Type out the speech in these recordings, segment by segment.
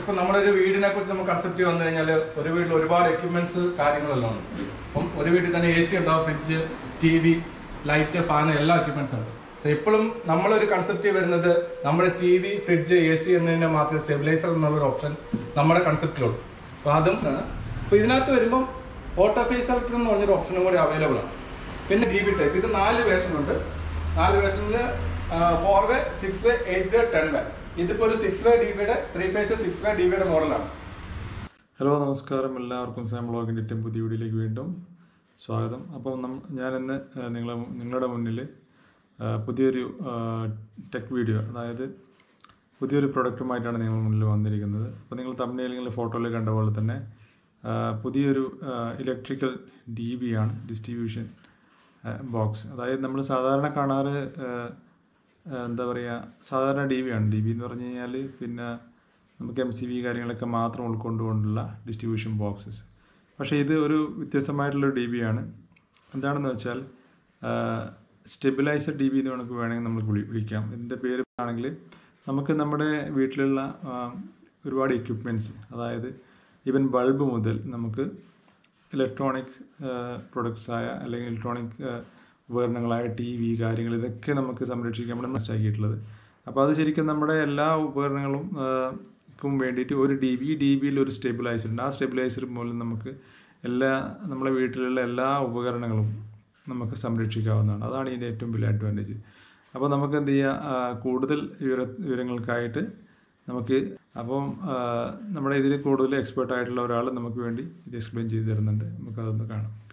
ഇപ്പൊ നമ്മുടെ ഒരു വീടിനെ കുറിച്ച് നമുക്ക് കൺസെപ്റ്റ് വന്നു കഴിഞ്ഞാൽ ഒരു വീട്ടിൽ ഒരുപാട് എക്യുപ്മെന്റ്സ് കാര്യങ്ങളെല്ലാം ഉണ്ട്. അപ്പം ഒരു വീട്ടിൽ തന്നെ AC ഉണ്ടാവും, ഫ്രിഡ്ജ്, TV, ലൈറ്റ്, ഫാൻ, എല്ലാ എക്യുപ്മെന്റ്സ് ഉണ്ട്. എപ്പോഴും നമ്മളൊരു കൺസെപ്റ്റ് വരുന്നത് നമ്മുടെ TV, ഫ്രിഡ്ജ്, AC എന്നതിനെ മാത്രമേ സ്റ്റെബിലൈസർ എന്നുള്ളൊരു ഓപ്ഷൻ നമ്മുടെ കൺസെപ്റ്റിലുള്ളൂ. അപ്പോൾ അതും അപ്പോൾ ഇതിനകത്ത് വരുമ്പം ഓട്ടോ ഫേസ് സെലക്ടർ എന്ന് പറഞ്ഞൊരു ഓപ്ഷനും കൂടി അവൈലബിൾ ആണ്. പിന്നെ DB ടൈപ്പ്, ഇത് 4 വേർഷൻ ഉണ്ട്. 4 വേർഷനിൽ 4 വേ, 6 വേ, 8 വേ, 10 വേ. ഇതിപ്പോൾ ഒരു 6 വേ DBയുടെ 3 ഫേസ് 6 വേ DBയുടെ മോഡലാണ്. ഹലോ, നമസ്കാരം. എല്ലാവർക്കും സാം വ്ളോഗിൻ്റെ ഏറ്റവും പുതിയ വീഡിയോയിലേക്ക് വീണ്ടും സ്വാഗതം. അപ്പോൾ ഞാനിന്ന് നിങ്ങളുടെ മുന്നിൽ പുതിയൊരു ടെക് വീഡിയോ, അതായത് പുതിയൊരു പ്രൊഡക്റ്റുമായിട്ടാണ് നിങ്ങളുടെ മുന്നിൽ വന്നിരിക്കുന്നത്. അപ്പോൾ നിങ്ങൾ തമ്മിൽ ഫോട്ടോയിൽ കണ്ട പോലെ തന്നെ പുതിയൊരു ഇലക്ട്രിക്കൽ DB ആണ്, ഡിസ്ട്രിബ്യൂഷൻ ബോക്സ്. അതായത് നമ്മൾ സാധാരണ കാണാറ് എന്താ പറയുക, സാധാരണ DB ആണ്. DB എന്ന് പറഞ്ഞു കഴിഞ്ഞാൽ പിന്നെ നമുക്ക് MCB കാര്യങ്ങളൊക്കെ മാത്രം ഉൾക്കൊണ്ടുകൊണ്ടുള്ള ഡിസ്ട്രിബ്യൂഷൻ ബോക്സസ്. പക്ഷേ ഇത് ഒരു വ്യത്യസ്തമായിട്ടുള്ളൊരു DB ആണ്. എന്താണെന്ന് വെച്ചാൽ സ്റ്റെബിലൈസർ DB എന്ന് നമുക്ക് വേണമെങ്കിൽ നമുക്ക് വിളിക്കാം. ഇതിൻ്റെ പേര് ആണെങ്കിൽ നമുക്ക് നമ്മുടെ വീട്ടിലുള്ള ഒരുപാട് എക്യുപ്മെൻറ്റ്സ്, അതായത് ഈവൻ ബൾബ് മുതൽ നമുക്ക് ഇലക്ട്രോണിക് പ്രൊഡക്ട്സായ അല്ലെങ്കിൽ ഇലക്ട്രോണിക് ഉപകരണങ്ങളായ TV കാര്യങ്ങൾ, ഇതൊക്കെ നമുക്ക് സംരക്ഷിക്കാൻ വേണ്ടി മനസ്സിലാക്കിയിട്ടുള്ളത്. അപ്പോൾ അത് ശരിക്കും നമ്മുടെ എല്ലാ ഉപകരണങ്ങളും വേണ്ടിയിട്ട് ഒരു DBയിൽ ഒരു സ്റ്റെബിലൈസർ ഉണ്ട്. ആ സ്റ്റെബിലൈസർ മൂലം നമുക്ക് നമ്മുടെ വീട്ടിലുള്ള എല്ലാ ഉപകരണങ്ങളും നമുക്ക് സംരക്ഷിക്കാവുന്നതാണ്. അതാണ് ഇതിൻ്റെ ഏറ്റവും വലിയ അഡ്വാൻറ്റേജ്. അപ്പോൾ നമുക്ക് എന്ത് ചെയ്യാം, കൂടുതൽ വിവരങ്ങൾക്കായിട്ട് നമുക്ക് നമ്മുടെ ഇതിൽ കൂടുതൽ എക്സ്പേർട്ട് ആയിട്ടുള്ള ഒരാൾ നമുക്ക് വേണ്ടി ഇത് എക്സ്പ്ലെയിൻ ചെയ്ത് തരുന്നുണ്ട്. നമുക്കതൊന്ന് കാണാം. ഓക്കെ,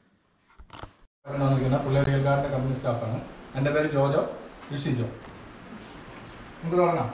പുള്ളിയുടെ കമ്പനി സ്റ്റാഫാണ്. എൻ്റെ പേര് ജോജോ ഋഷിജോ. നമുക്ക് തുടങ്ങാം.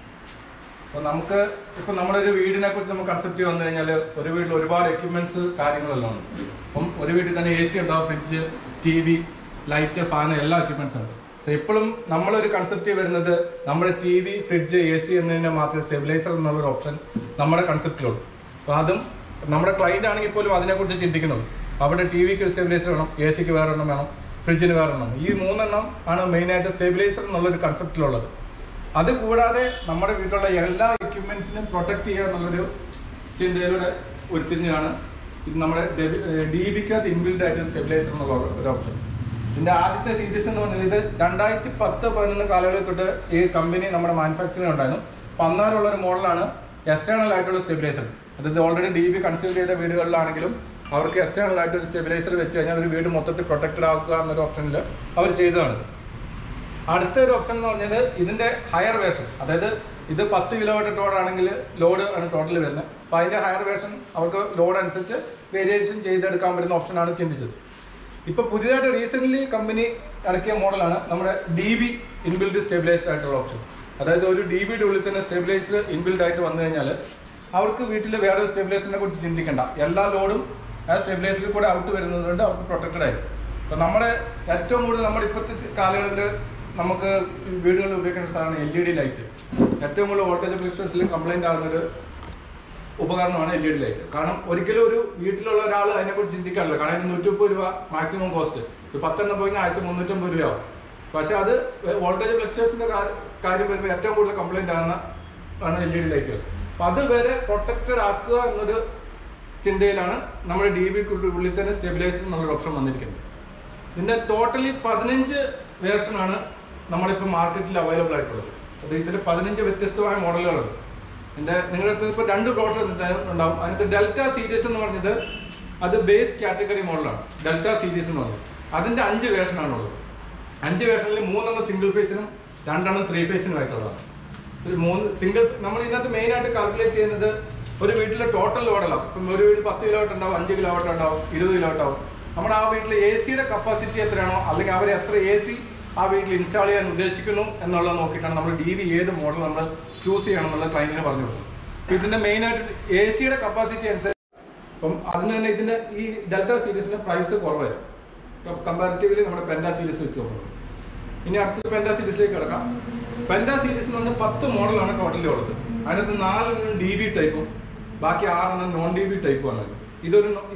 അപ്പോൾ ഇപ്പം നമ്മുടെ ഒരു വീടിനെ കുറിച്ച് നമുക്ക് കൺസെപ്റ്റ് വന്നു കഴിഞ്ഞാൽ ഒരു വീട്ടിൽ ഒരുപാട് എക്യുപ്മെന്റ്സ് കാര്യങ്ങളെല്ലാം ഉണ്ട്. അപ്പം ഒരു വീട്ടിൽ തന്നെ AC ഉണ്ടാവും, ഫ്രിഡ്ജ്, TV, ലൈറ്റ്, ഫാൻ, എല്ലാ എക്യുപ്മെന്റ്സ് ഉണ്ട്. എപ്പോഴും നമ്മളൊരു കൺസെപ്റ്റ് വരുന്നത് നമ്മുടെ TV, ഫ്രിഡ്ജ്, AC എന്നതിനെ മാത്രമേ സ്റ്റെബിലൈസർ എന്നുള്ളൊരു ഓപ്ഷൻ നമ്മുടെ കൺസെപ്റ്റിലുള്ളൂ. അപ്പോൾ അതും നമ്മുടെ ക്ലയന്റ് ആണെങ്കിൽ പോലും അതിനെക്കുറിച്ച് ചിന്തിക്കുന്നുള്ളൂ. അവിടെ TVക്ക് ഒരു സ്റ്റെബിലൈസർ വേണം, AC-ക്ക് വേറെ എണ്ണം വേണം, ഫ്രിഡ്ജിന് വേറെ എണ്ണം. ഈ 3 എണ്ണം ആണ് മെയിനായിട്ട് സ്റ്റെബിലൈസർ എന്നുള്ളൊരു കൺസെപ്റ്റിലുള്ളത്. അത് കൂടാതെ നമ്മുടെ വീട്ടിലുള്ള എല്ലാ എക്യുപ്മെന്റ്സിനും പ്രൊട്ടക്ട് ചെയ്യുക എന്നുള്ളൊരു ചിന്തയിലൂടെ ഉരുത്തിരിഞ്ഞാണ് ഇത് നമ്മുടെ DBക്കകത്ത് ഇൻബിൽഡ് ആയിട്ട് സ്റ്റെബിലൈസർ എന്നുള്ള ഒരു ഓപ്ഷൻ. ഇതിന്റെ ആദ്യത്തെ സീരീസ് എന്ന് പറഞ്ഞാൽ ഇത് 2010-11 കാലങ്ങളിൽ തൊട്ട് ഈ കമ്പനി നമ്മുടെ മാനുഫാക്ചറിംഗ് ഉണ്ടായിരുന്നു. അപ്പം അന്നേരമുള്ള ഒരു മോഡലാണ് എക്സ്റ്റേണൽ ആയിട്ടുള്ള സ്റ്റെബിലൈസർ. അതായത് ഓൾറെഡി DB കൺസിഡർ ചെയ്ത വീടുകളിലാണെങ്കിലും അവർക്ക് എക്സ്റ്റേണൽ ആയിട്ട് ഒരു സ്റ്റെബിലൈസർ വെച്ച് കഴിഞ്ഞാൽ ഒരു വീട് മൊത്തത്തിൽ പ്രൊട്ടക്റ്റഡ് ആക്കുക എന്നൊരു ഓപ്ഷനിൽ അവർ ചെയ്തതാണ്. അടുത്തൊരു ഓപ്ഷൻ എന്ന് പറഞ്ഞത് ഇതിന്റെ ഹയർ വേർഷൻ, അതായത് ഇത് 10 കിലോവാട്ട് ലോഡാണെങ്കിൽ ലോഡ് ആണ് ടോട്ടൽ വരുന്നത്. അപ്പോൾ അതിന്റെ ഹയർ വേർഷൻ അവർക്ക് ലോഡ് അനുസരിച്ച് വേരിയേഷൻ ചെയ്തെടുക്കാൻ പറ്റുന്ന ഓപ്ഷനാണ് ചിന്തിച്ചത്. ഇപ്പൊ പുതിയതായിട്ട് റീസെന്റ് കമ്പനി ഇറക്കിയ മോഡലാണ് നമ്മുടെ DB ഇൻബിൽഡ് സ്റ്റെബിലൈസ്ഡ് ആയിട്ടുള്ള ഓപ്ഷൻ. അതായത് ഒരു DBയുടെ ഉള്ളിൽ തന്നെ സ്റ്റെബിലൈസർ ഇൻബിൽഡ് ആയിട്ട് വന്നു കഴിഞ്ഞാൽ അവർക്ക് വീട്ടിൽ വേറെ സ്റ്റെബിലൈസറിനെ കുറിച്ച് ചിന്തിക്കേണ്ട. എല്ലാ ലോഡും ആ സ്റ്റെബിലൈസറിൽ കൂടെ ഔട്ട് വരുന്നതുകൊണ്ട് അവർക്ക് പ്രൊട്ടക്റ്റഡ് ആയിരിക്കും. അപ്പോൾ നമ്മുടെ ഏറ്റവും കൂടുതൽ നമ്മുടെ ഇപ്പോഴത്തെ കാലങ്ങളിൽ നമുക്ക് വീടുകളിൽ ഉപയോഗിക്കുന്ന സാധനമാണ് LED ലൈറ്റ്. ഏറ്റവും കൂടുതൽ വോൾട്ടേജ് ഫ്ലക്ച്വേഷൻസിൽ കംപ്ലൈന്റ് ആകുന്നൊരു ഉപകരണമാണ് LED ലൈറ്റ്. കാരണം ഒരിക്കലും ഒരു വീട്ടിലുള്ള ഒരാൾ അതിനെക്കുറിച്ച് ചിന്തിക്കാറില്ല. കാരണം ഇതിന് 130 രൂപ മാക്സിമം കോസ്റ്റ്. ഒരു 10 എണ്ണം പോയി 1350 രൂപയാവും. പക്ഷെ അത് വോൾട്ടേജ് ഫ്ലക്ച്വേഷൻ്റെ കാര്യം വരുമ്പോൾ ഏറ്റവും കൂടുതൽ കംപ്ലൈന്റ് ആകുന്ന LED ലൈറ്റുകൾ. അപ്പം അത് വരെ പ്രൊട്ടക്റ്റഡ് ആക്കുക എന്നൊരു ചിന്തയിലാണ് നമ്മുടെ DBക്കുള്ളിൽ തന്നെ സ്റ്റെബിലൈസർ എന്നുള്ളൊരു ഓപ്ഷൻ വന്നിരിക്കുന്നത്. ഇതിന്റെ ടോട്ടലി 15 വേർഷനാണ് നമ്മളിപ്പോൾ മാർക്കറ്റിൽ അവൈലബിൾ ആയിട്ടുള്ളത്. അത് ഇതിന്റെ 15 വ്യത്യസ്തമായ മോഡലുകളുണ്ട്. നിങ്ങളുടെ അടുത്ത് ഇപ്പോൾ 2 ബ്രോഷർ ഉണ്ടാവും. അതിന്റെ ഡെൽറ്റ സീരീസ് എന്ന് പറഞ്ഞത് അത് ബേസ് കാറ്റഗറി മോഡലാണ്. ഡെൽറ്റ സീരീസ് എന്ന് പറഞ്ഞത് അതിന്റെ 5 വേർഷനാണുള്ളത്. 5 വേർഷനിൽ 3 സിംഗിൾ ഫേസിനും 2 3 ഫേസിനും ആയിട്ടുള്ളതാണ്. 3 സിംഗിൾ നമ്മൾ ഇതിനകത്ത് മെയിൻ ആയിട്ട് കാൽക്കുലേറ്റ് ചെയ്യുന്നത് ഒരു വീട്ടിലെ ടോട്ടൽ ലോഡല്ല. ഇപ്പം ഒരു വീട്ടിൽ 10 കിലോവാട്ട് ഉണ്ടാവും, 5 കിലോവാട്ട് ഉണ്ടാവും, 20 കിലോവാട്ട് ആവും. നമ്മുടെ ആ വീട്ടിലെ AC-യുടെ കപ്പാസിറ്റി എത്രയാണോ, അല്ലെങ്കിൽ അവർ എത്ര AC ആ വീട്ടിൽ ഇൻസ്റ്റാൾ ചെയ്യാൻ ഉദ്ദേശിക്കുന്നു എന്നുള്ളത് നോക്കിയിട്ടാണ് നമ്മൾ DB ഏത് മോഡൽ നമ്മൾ ചൂസ് ചെയ്യണം എന്നുള്ളത് ക്ലയന്റിന് പറഞ്ഞു കൊടുക്കും. ഇതിന്റെ മെയിൻ ആയിട്ട് AC-യുടെ കപ്പാസിറ്റി അനുസരിച്ച് അപ്പം അതിന് തന്നെ ഇതിന് ഈ ഡെൽറ്റ സീരീസിന് പ്രൈസ് കുറവായിരുന്നു കമ്പാരിറ്റീവ്ലി നമ്മുടെ പെൻഡ സീരീസ് വെച്ച് നോക്കുന്നത്. ഇനി അടുത്ത പെൻഡ സീരീസിലേക്ക് കിടക്കാം. പെൻഡ സീരീസ് എന്ന് പറഞ്ഞാൽ 10 മോഡലാണ് ടോട്ടലി ഉള്ളത്. അതിനകത്ത് 4 DB ടൈപ്പും ബാക്കി 6 നോൺ DB ടൈപ്പുമാണ്. ഇത്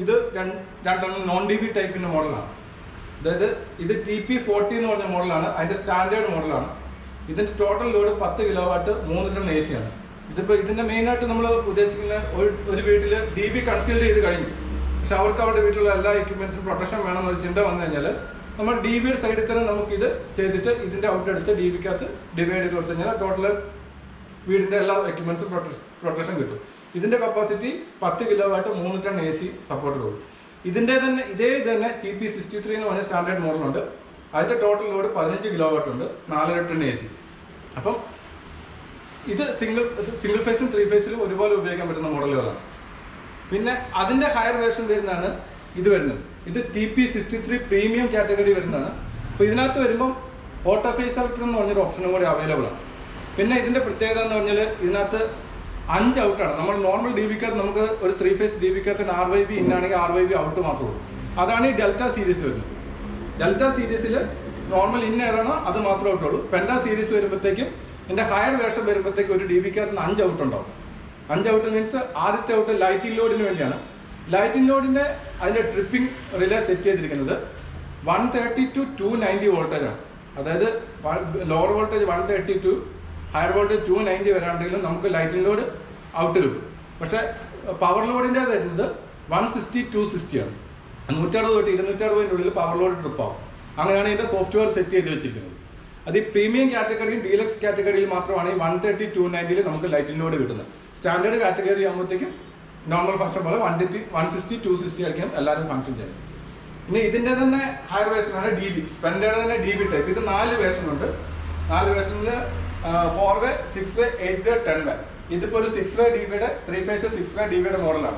2 നോൺ DB ടൈപ്പിന്റെ മോഡലാണ്. അതായത് ഇത് TP40 എന്ന് പറഞ്ഞ മോഡലാണ്. അതിന്റെ സ്റ്റാൻഡേർഡ് മോഡലാണ്. ഇതിന്റെ total load 10 kilowatt 3 ton AC ആണ്. ഇതിപ്പോൾ ഇതിൻ്റെ മെയിനായിട്ട് നമ്മൾ ഉദ്ദേശിക്കുന്ന ഒരു വീട്ടിൽ DB കൺസീൽ ചെയ്ത് കഴിഞ്ഞു, പക്ഷെ അവർക്ക് അവരുടെ വീട്ടിലുള്ള എല്ലാ എക്യുപ്മെന്റ്സും പ്രൊട്ടക്ഷൻ വേണമെന്നൊരു ചിന്ത വന്നു കഴിഞ്ഞാൽ നമ്മൾ DBയുടെ സൈഡിൽ തന്നെ നമുക്കിത് ചെയ്തിട്ട് ഇതിൻ്റെ ഔട്ട് എടുത്ത് DBക്കകത്ത് ഡിവൈഡ് ചെയ്ത് കൊടുത്തു കഴിഞ്ഞാൽ ടോട്ടൽ വീടിൻ്റെ എല്ലാ എക്യുപ്മെന്റ്സും പ്രൊട്ടക്ഷൻ കിട്ടും. ഇതിൻ്റെ capacity 10 kilowatt 3 ton AC support കൊടുക്കും. ഇതിൻ്റെ തന്നെ ഇതേ തന്നെ TP63 എന്ന് പറഞ്ഞ സ്റ്റാൻഡേർഡ് മോഡലുണ്ട്. അതിൻ്റെ ടോട്ടൽ ലോഡ് 15 കിലോവാട്ട് ഉണ്ട്, 4 ടൺ AC. അപ്പം ഇത് സിംഗിൾ ഫേസും 3 ഫേസിലും ഒരുപോലെ ഉപയോഗിക്കാൻ പറ്റുന്ന മോഡലുകളാണ്. പിന്നെ അതിൻ്റെ ഹയർ വേർഷൻ വരുന്നതാണ് ഇത് വരുന്നത്. ഇത് TP63 പ്രീമിയം കാറ്റഗറി വരുന്നതാണ്. അപ്പോൾ ഇതിനകത്ത് വരുമ്പം ഓട്ടോ ഫേസ് സെലക്ടർ എന്ന് പറഞ്ഞൊരു ഓപ്ഷനും കൂടി അവൈലബിൾ ആണ്. പിന്നെ ഇതിൻ്റെ പ്രത്യേകത എന്ന് പറഞ്ഞാൽ ഇതിനകത്ത് 5 ഔട്ടാണ്. നമ്മൾ നോർമൽ DBക്കകത്ത് നമുക്ക് ഒരു 3 ഫേസ് DBക്കകത്ത് RYB ഇന്നാണെങ്കിൽ RYB ഔട്ട് മാത്രമേ ഉള്ളൂ. അതാണ് ഈ ഡെൽറ്റ സീരീസ് വരുന്നത്. ഡെൽറ്റ സീരീസിൽ നോർമൽ ഇന്ന ഏതാണോ അത് മാത്രമേ ഔട്ടുള്ളൂ. പെൻഡ സീരീസ് വരുമ്പോഴത്തേക്കും ഇതിൻ്റെ ഹയർ വേർഷൻ വരുമ്പോഴത്തേക്കും ഒരു DBക്കകത്ത് 5 ഔട്ട് ഉണ്ടാവും. 5 ഔട്ട് മീൻസ് ആദ്യത്തെ ഔട്ട് ലൈറ്റിംഗ് ലോഡിന് വേണ്ടിയാണ്. ലൈറ്റിംഗ് ലോഡിൻ്റെ അതിൻ്റെ ട്രിപ്പിംഗ് റിലേ സെറ്റ് ചെയ്തിരിക്കുന്നത് 130 to 290 വോൾട്ടേജ് ആണ്. അതായത് lower voltage 130 to higher voltage 290 വരാണ്ടെങ്കിലും നമുക്ക് ലൈറ്റിംഗ് ലോഡ് ഔട്ട് കിട്ടും. പക്ഷേ പവർ ലോഡിൻ്റെ വരുന്നത് 160 260 ആണ്. 160 തൊട്ട് 260 ഉള്ളിൽ പവർ ലോഡ് ട്രിപ്പ് ആവും. അങ്ങനെയാണ് ഇതിൻ്റെ സോഫ്റ്റ്വെയർ സെറ്റ് ചെയ്ത് വെച്ചിരിക്കുന്നത്. അത് ഈ പ്രീമിയം കാറ്റഗറിയും ഡീലക്സ് കാറ്റഗറിയിൽ മാത്രമാണ് ഈ 130 290 നമുക്ക് ലൈറ്റിംഗ് ലോഡ് കിട്ടുന്നത്. സ്റ്റാൻഡേർഡ് കാറ്റഗറി ആകുമ്പോഴത്തേക്കും നോർമൽ ഫംഗ്ഷൻ പോലെ 160 260 ആയിരിക്കും എല്ലാവരും ഫംഗ്ഷൻ ചെയ്യുന്നത്. ഇനി ഇതിൻ്റെ തന്നെ ഹയർ വേർഷനാണ് DB. പെൻഡയുടെ തന്നെ DB ടൈപ്പ്. ഇത് 4 വേർഷൻ ഉണ്ട്. 4 വേർഷനിൽ 4 വേ 6 വേ 8 വേ 10 വേ. ഇതിപ്പോൾ ഒരു 6 വേ DBയുടെ 3 ഫേസ് 6 വേ DBയുടെ മോഡലാണ്.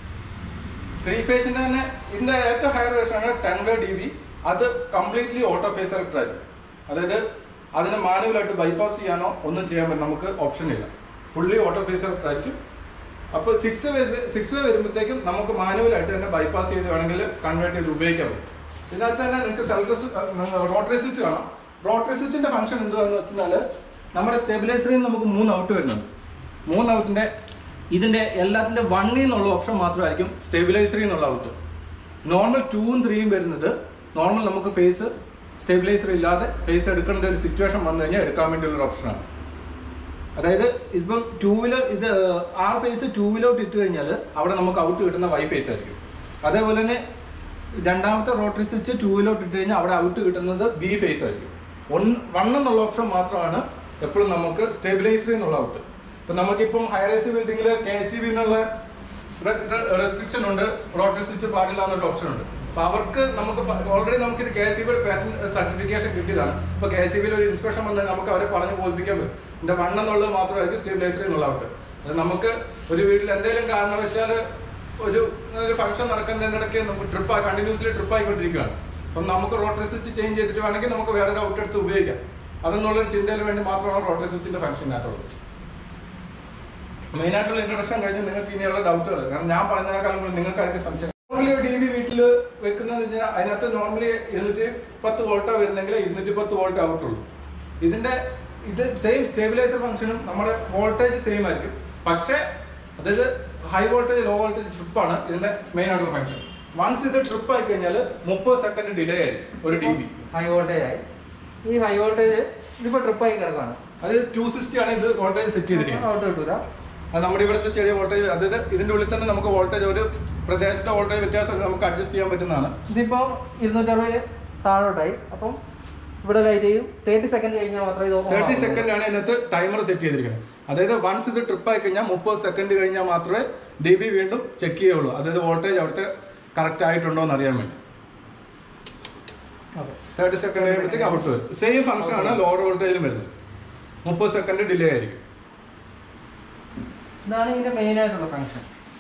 3 ഫേസിൻ്റെ തന്നെ ഇതിൻ്റെ ഏറ്റവും ഹയർ വേർഷനാണ് 10 വേ DB. അത് കംപ്ലീറ്റ്ലി ഓട്ടോ ഫേസ് സെലക്ടർ ആയിരിക്കും. അതായത് അതിനെ മാനുവലായിട്ട് ബൈപ്പാസ് ചെയ്യാനോ ഒന്നും ചെയ്യാൻ പറ്റും, നമുക്ക് ഓപ്ഷൻ ഇല്ല. ഫുള്ളി ഓട്ടോ ഫേസ് സെലക്ടർ ആയിരിക്കും. അപ്പോൾ 6 വേ വരുമ്പോഴത്തേക്കും നമുക്ക് മാനുവലായിട്ട് തന്നെ ബൈപ്പാസ് ചെയ്ത് വേണമെങ്കിൽ കൺവേർട്ട് ചെയ്ത് ഉപയോഗിക്കാൻ പറ്റും. ഇതിനകത്ത് തന്നെ നിങ്ങൾക്ക് റോട്ടറി സ്വിച്ച് കാണാം. റോട്ടറി സ്വിച്ചിൻ്റെ ഫംഗ്ഷൻ എന്താണെന്ന് വെച്ചാൽ നമ്മുടെ സ്റ്റെബിലൈസറിൽ നിന്ന് നമുക്ക് 3 ഔട്ട് വരുന്നുണ്ട്. 3 ഔട്ടിൻ്റെ ഇതിൻ്റെ എല്ലാത്തിൻ്റെ 1 എന്നുള്ള ഓപ്ഷൻ മാത്രമായിരിക്കും സ്റ്റെബിലൈസറിൽ നിന്നുള്ള ഔട്ട്. നോർമൽ 2ഉം 3ഉം വരുന്നത് നോർമൽ നമുക്ക് ഫേസ് സ്റ്റെബിലൈസർ ഇല്ലാതെ ഫേസ് എടുക്കേണ്ട ഒരു സിറ്റുവേഷൻ വന്നു കഴിഞ്ഞാൽ എടുക്കാൻ വേണ്ടിയുള്ളൊരു ഓപ്ഷനാണ്. അതായത് ഇപ്പം 2-വീലർ ഇത് R ഫേസ് 2-വീലോട്ട് ഇട്ട് കഴിഞ്ഞാൽ അവിടെ നമുക്ക് ഔട്ട് കിട്ടുന്ന Y ഫേസ് ആയിരിക്കും. അതേപോലെ തന്നെ രണ്ടാമത്തെ റോട്ടറി സ്വിച്ച് 2-വീലോട്ട് ഇട്ട് കഴിഞ്ഞാൽ അവിടെ ഔട്ട് കിട്ടുന്നത് B ഫേസ് ആയിരിക്കും. 1 എന്നുള്ള ഓപ്ഷൻ മാത്രമാണ് എപ്പോഴും നമുക്ക് സ്റ്റെബിലൈസറിൽ നിന്നുള്ള ഔട്ട്. ഇപ്പം നമുക്കിപ്പം ഹൈറൈസ് ബിൽഡിങ്ങിൽ KCB എന്നുള്ള റെസ്ട്രിക്ഷൻ ഉണ്ട്, റോട്ടറി സ്വിച്ച് പാടില്ല എന്നൊരു ഓപ്ഷൻ ഉണ്ട്. അപ്പോൾ അവർക്ക് നമുക്ക് ഓൾറെഡി നമുക്കിത് KCBയുടെ പാറ്റന്റ് സർട്ടിഫിക്കേഷൻ കിട്ടിയതാണ്. ഇപ്പോൾ KCBയിൽ ഒരു ഇൻസ്പെക്ഷൻ വന്നാൽ നമുക്ക് അവരെ പറഞ്ഞ് ബോധിപ്പിക്കാൻ പറ്റും. ഇതിൻ്റെ 1 എന്നുള്ളത് മാത്രമായിരിക്കും സ്റ്റെബിലൈസറിൽ നിന്നുള്ള ഔട്ട്. അത് നമുക്ക് ഒരു വീട്ടിൽ എന്തെങ്കിലും കാരണവശാൽ ഒരു ഫംഗ്ഷൻ നടക്കുന്നതിനിടയ്ക്ക് നമുക്ക് കണ്ടിന്യൂസ്ലി ട്രിപ്പ് ആയിക്കൊണ്ടിരിക്കുകയാണ്. അപ്പം നമുക്ക് റോട്ടറി സ്വിച്ച് ചേഞ്ച് ചെയ്തിട്ട് വേണമെങ്കിൽ നമുക്ക് വേറൊരു ഔട്ട് എടുത്ത് ഉപയോഗിക്കാം. അതെന്നുള്ളൊരു ചിന്തയിൽ വേണ്ടി മാത്രമാണ് റോട്ടറി സ്വിച്ചിൻ്റെ ഫംഗ്ഷനകത്തുള്ളത്. മെയിനായിട്ടുള്ള ഇൻട്രൊഡക്ഷൻ കഴിഞ്ഞ് നിങ്ങൾക്ക് ഇനിയുള്ള ഡൗട്ടുകൾ, കാരണം ഞാൻ പറയുന്നതിനേക്കാളും നിങ്ങൾക്കാർക്ക് സംശയം. നോർമലി DB വീട്ടിൽ വെക്കുന്നതെന്ന് വെച്ചാൽ അതിനകത്ത് നോർമലി 210 വോൾട്ടാണ് വരുന്നെങ്കിൽ 210 വോൾട്ട് ഔട്ടുള്ളൂ. ഇത് സെയിം സ്റ്റെബിലൈസർ ഫംഗ്ഷനും നമ്മുടെ വോൾട്ടേജ് സെയിം ആയിരിക്കും. പക്ഷേ അതായത് ഹൈ വോൾട്ടേജ് ലോ വോൾട്ടേജ് ട്രിപ്പാണ് ഇതിന്റെ മെയിൻ ആയിട്ടുള്ള ഫംഗ്ഷൻ. വൺസ് ഇത് ട്രിപ്പ് ആയി കഴിഞ്ഞാൽ 30 സെക്കൻഡ് ഡിലേ ആയിരിക്കും ഒരു DB. ഹൈ വോൾട്ടേജ് ആയി. ഈ ഹൈ വോൾട്ടേജ് ഇതിപ്പോ ട്രിപ്പ് ആയി കിടക്കുകയാണ്. അത് 260 ആണ് ഇത് വോൾട്ടേജ് സെറ്റ് ചെയ്തിരിക്കുന്നത്. ഔട്ട് കിട്ടൂല. അത് നമ്മുടെ ഇവിടുത്തെ ചെറിയ വോൾട്ടേജ്, അതായത് ഇതിന്റെ ഉള്ളിൽ തന്നെ നമുക്ക് വോൾട്ടേജ് ഒരു പ്രദേശത്തെ വോൾട്ടേജ് വ്യത്യാസം നമുക്ക് അഡ്ജസ്റ്റ് ചെയ്യാൻ പറ്റുന്നതാണ്. ഇതിപ്പോ 260 താഴോട്ടായി. അപ്പം ഇവിടെ ലൈറ്റ് ചെയ്യും. 30 സെക്കൻഡ് കഴിഞ്ഞാൽ മാത്രമേ ഇത് 30 സെക്കൻഡ് ആണ് ഇതിനകത്ത് ടൈമർ സെറ്റ് ചെയ്തിരിക്കുന്നത്. അതായത് വൺസ് ഇത് ട്രിപ്പ് ആയി കഴിഞ്ഞാൽ 30 സെക്കൻഡ് കഴിഞ്ഞാൽ മാത്രമേ DB വീണ്ടും ചെക്ക് ചെയ്യുള്ളൂ. അതായത് വോൾട്ടേജ് അവിടുത്തെ കറക്റ്റ് ആയിട്ടുണ്ടോ എന്ന് അറിയാൻ വേണ്ടി. 30 സെക്കൻഡ് കഴിയുമ്പോഴത്തേക്ക് ഔട്ട് വരും. സെയിം ഫംഗ്ഷൻ ആണ് ലോവർ വോൾട്ടേജിലും വരുന്നത്. 30 സെക്കൻഡ് ഡിലേ ആയിരിക്കും. ഇതാണ് ഇതിന്റെ മെയിൻ ആയിട്ടുള്ള ഫംഗ്ഷൻ.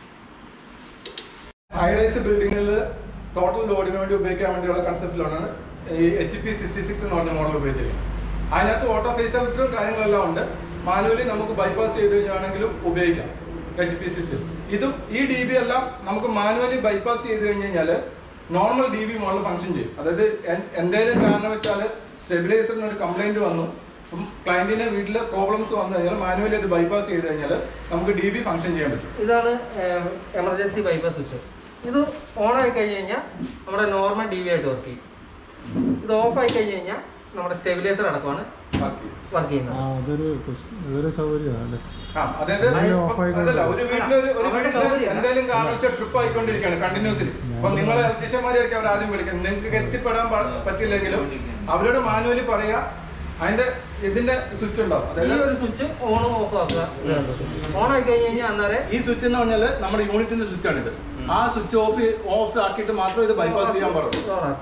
ഹൈറൈസ് ബിൽഡിങ്ങിൽ ടോട്ടൽ ലോഡിന് വേണ്ടി ഉപയോഗിക്കാൻ വേണ്ടിയുള്ള കൺസെപ്റ്റിലാണ് ഈ HP66 എന്ന് പറഞ്ഞ മോഡൽ ഉപയോഗിച്ചിരിക്കുന്നത്. അതിനകത്ത് ഓട്ടോ ഫേസ് സെലക്ടറും കാര്യങ്ങളെല്ലാം ഉണ്ട്. മാനുവലി നമുക്ക് ബൈപ്പാസ് ചെയ്ത് കഴിഞ്ഞാണെങ്കിലും ഉപയോഗിക്കാം HP60. ഇതും ഈ DB എല്ലാം നമുക്ക് മാനുവലി ബൈപ്പാസ് ചെയ്ത് കഴിഞ്ഞ് കഴിഞ്ഞാൽ നോർമൽ DB മോഡൽ ഫംഗ്ഷൻ ചെയ്യും. അതായത് എന്തെങ്കിലും കാരണവശാൽ സ്റ്റെബിലൈസറിന് ഒരു കംപ്ലൈന്റ് വന്നു, ക്ലയന്റിന്റെ വീട്ടിൽ പ്രോബ്ലംസ് വന്നു കഴിഞ്ഞാൽ മാനുവലി അത് ബൈപ്പാസ് ചെയ്ത് കഴിഞ്ഞാൽ നമുക്ക് DB ഫംഗ്ഷൻ ചെയ്യാൻ പറ്റും. ഇതാണ് എമർജൻസി ബൈപ്പാസ് സ്വിച്ച്. ഇത് ഓൺ ആയി കഴിഞ്ഞ് കഴിഞ്ഞാൽ നമ്മുടെ നോർമൽ DB ആയിട്ട് വർക്ക് ചെയ്യും. ഇത് ഓഫ് ആയി കഴിഞ്ഞ് കഴിഞ്ഞാൽ നമ്മുടെ സ്റ്റെബിലൈസർ അടക്കമാണ് വർക്ക് ചെയ്യുന്നത്. അതൊരു സൗകര്യമാണ്. അതായത് അതല്ല, ഒരു വീട്ടില് എന്തായാലും കാരണവശാൽ ട്രിപ്പ് ആയിക്കൊണ്ടിരിക്കുകയാണ് കണ്ടിന്യൂസ്ലി. അപ്പൊ നിങ്ങളെ ഇലക്ട്രീഷ്യന്മാരെയൊക്കെ അവർ ആദ്യം വിളിക്കണം. നിങ്ങൾക്ക് എത്തിപ്പെടാൻ പറ്റില്ലെങ്കിലും അവരോട് മാനുവലി പറയാ. അതിന്റെ ഇതിന്റെ സ്വിച്ച് ഉണ്ടാവും. ഈ ഒരു സ്വിച്ച് ഓൺ ഓഫ് ആക്കുക. ഓൺ ആയി കഴിഞ്ഞാൽ അന്നേരം ഈ സ്വിച്ച് എന്ന് പറഞ്ഞാൽ നമ്മുടെ യൂണിറ്റിന്റെ സ്വിച്ച് ആണ് ഇത്. ആ സ്വിച്ച് ഓഫ് ആക്കിയിട്ട് മാത്രം ഇത് ബൈപ്പാസ് ചെയ്യാൻ പാടുള്ളൂ.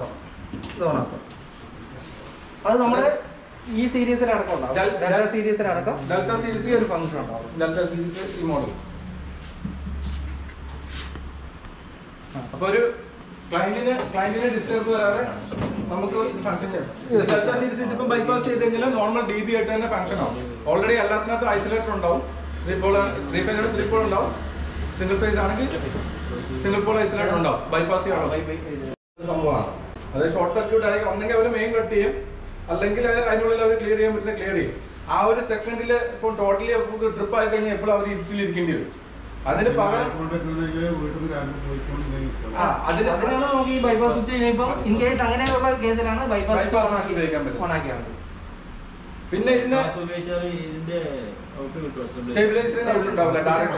അത് നമ്മുടെ ഈ സീരീസിലടക്കം ഉണ്ടാവും. ഡെൽറ്റ സീരീസിലടക്കം ഈ ഒരു ഫംഗ്ഷൻ ഉണ്ടാവും. ഡെൽറ്റ സീരീസ് ഈ മോഡൽ. അപ്പൊ ഒരു ക്ലയന്റിന് ഡിസ്റ്റർബ് വരാതെ നമുക്ക് ഫംഗ്ഷൻ ചെയ്യാം. ഡെൽറ്റ സീരീസ് ഇതിപ്പം ബൈപ്പാസ് ചെയ്ത് കഴിഞ്ഞാൽ നോർമൽ DB ആയിട്ട് തന്നെ ഫംഗ്ഷൻ ആവും. ഓൾറെഡി എല്ലാത്തിനകത്തും ഐസൊലേറ്റർ ഉണ്ടാവും. 3 ഫേസ് ആണ്, 3 പോൾ ഉണ്ടാവും. സിംഗിൾ ഫേസ് ആണെങ്കിൽ സിംഗിൾ പോൾ ഐസൊലേറ്റർ ഉണ്ടാവും. ബൈപ്പാസ് ചെയ്യാനുള്ള സംഭവമാണ്. അത് ഷോർട്ട് സർക്യൂട്ട് ആയിരിക്കും. ഒന്നെങ്കിൽ അവർ മെയിൻ കട്ട് ചെയ്യും, അല്ലെങ്കിൽ അതിനുള്ളിൽ അവർ ക്ലിയർ ചെയ്യാൻ പറ്റുന്ന ക്ലിയർ ചെയ്യും. ആ ഒരു സെക്കൻഡിൽ ഇപ്പം ടോട്ടലി ട്രിപ്പ് ആയി കഴിഞ്ഞാൽ എപ്പോഴും അവർ ഇരുട്ടിലിരിക്കേണ്ടി വരും. അതിന് പകരം അതിനാണ് നമുക്ക് ഈ ബൈപ്പാസ് സ്വിച്ച് ചെയ്യുമ്പോൾ ഇൻ കേസ് അങ്ങനെയുള്ള കേസിലാണ് ബൈപ്പാസ് ഉപയോഗിക്കാൻ പറ്റും. ഓണാക്കിയാൽ മതി. പിന്നെ ഇതിന്റെ സ്റ്റെബിലൈസർ ഉണ്ടാവില്ല, ഡയറക്റ്റ്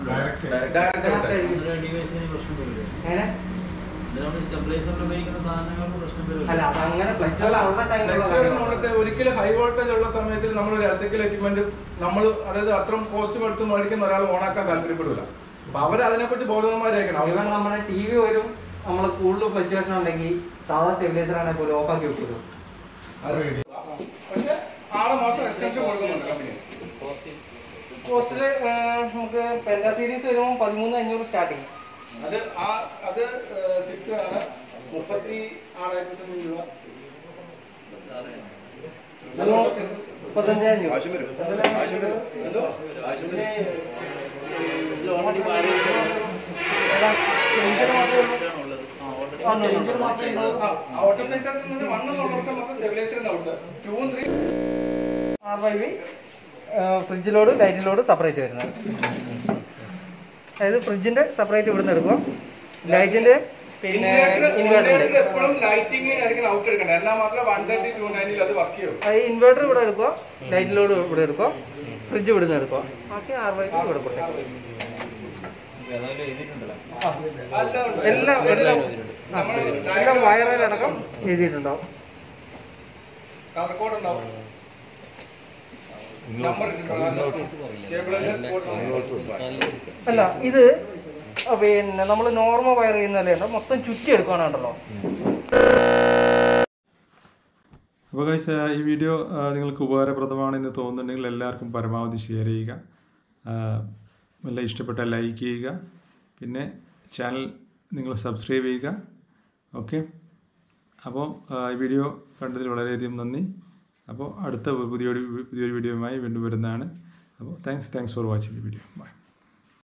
ഒരിക്കലും ഹൈ വോൾട്ടേജ് ഉള്ള സമയത്തിൽ നമ്മൾ ഒരു ഇലക്ട്രിക്കൽ എക്യുപ്മെന്റ് നമ്മൾ അതായത് അത്രയും കോസ്റ്റ് കൊടുത്ത് മേടിക്കുന്ന ഒരാൾ ഓണാക്കാൻ താല്പര്യപ്പെടില്ല. അപ്പൊ അവർ അതിനെപ്പറ്റി ബോധവാന്മാരായിരിക്കണം. ഇവൻ നമ്മുടെ TV വരും, നമ്മൾ കൂടുതൽ ഫ്ലക്ച്വേഷൻ ഉണ്ടെങ്കിൽ സാധാ സ്റ്റെബിലൈസർ ആണെങ്കിൽ പോലും ഓഫ് ആക്കി വെക്കും. പക്ഷെ 6 മാസം എക്സ്റ്റൻഷൻ കൊടുക്കുന്നുണ്ട് കമ്പനി. കോസ്റ്റില് നമുക്ക് പെൻഡ സീരീസ് വരുമ്പോൾ 13,500 സ്റ്റാർട്ടിങ്. അത് 6 ആണ്, 36,000 രൂപ. 35,000 രൂപ. Fridge load light load separate വരുന്നത്. അതായത് ഫ്രിഡ്ജിന്റെ സെപ്പറേറ്റ് ഇവിടുന്ന് എടുക്കുക, ലൈറ്റിന്റെ പിന്നെ ഇൻവേർട്ടറിന്റെ ഇൻവേർട്ടർ ഇവിടെ എടുക്കുക, ലൈറ്റ് ലോഡ് ഇവിടെ എടുക്കുക, ഫ്രിഡ്ജ് ഇവിടുന്ന് എടുക്കുക. ബാക്കി 6 ഇവിടെ കൊടുക്കും. എല്ലാം വയറിലടക്കം എഴുതിയിട്ടുണ്ടാവും. അല്ല, ഇത് പിന്നെ നമ്മൾ നോർമൽ വയർ ചെയ്യുന്നതല്ലേ, മൊത്തം ചുറ്റി എടുക്കാനുണ്ടല്ലോ. അപ്പോൾ ഗൈസ്, ഈ വീഡിയോ നിങ്ങൾക്ക് ഉപകാരപ്രദമാണെന്ന് തോന്നുന്നുണ്ടെങ്കിൽ എല്ലാവർക്കും പരമാവധി ഷെയർ ചെയ്യുക. എല്ലാം ഇഷ്ടപ്പെട്ടാൽ ലൈക്ക് ചെയ്യുക. പിന്നെ ചാനൽ നിങ്ങൾ സബ്സ്ക്രൈബ് ചെയ്യുക. ഓക്കെ, അപ്പോൾ ഈ വീഡിയോ കണ്ടതിൽ വളരെയധികം നന്ദി. അപ്പോൾ അടുത്ത പുതിയൊരു വീഡിയോയുമായി വീണ്ടും വരുന്നതാണ്. അപ്പോൾ thanks for watching the video. By.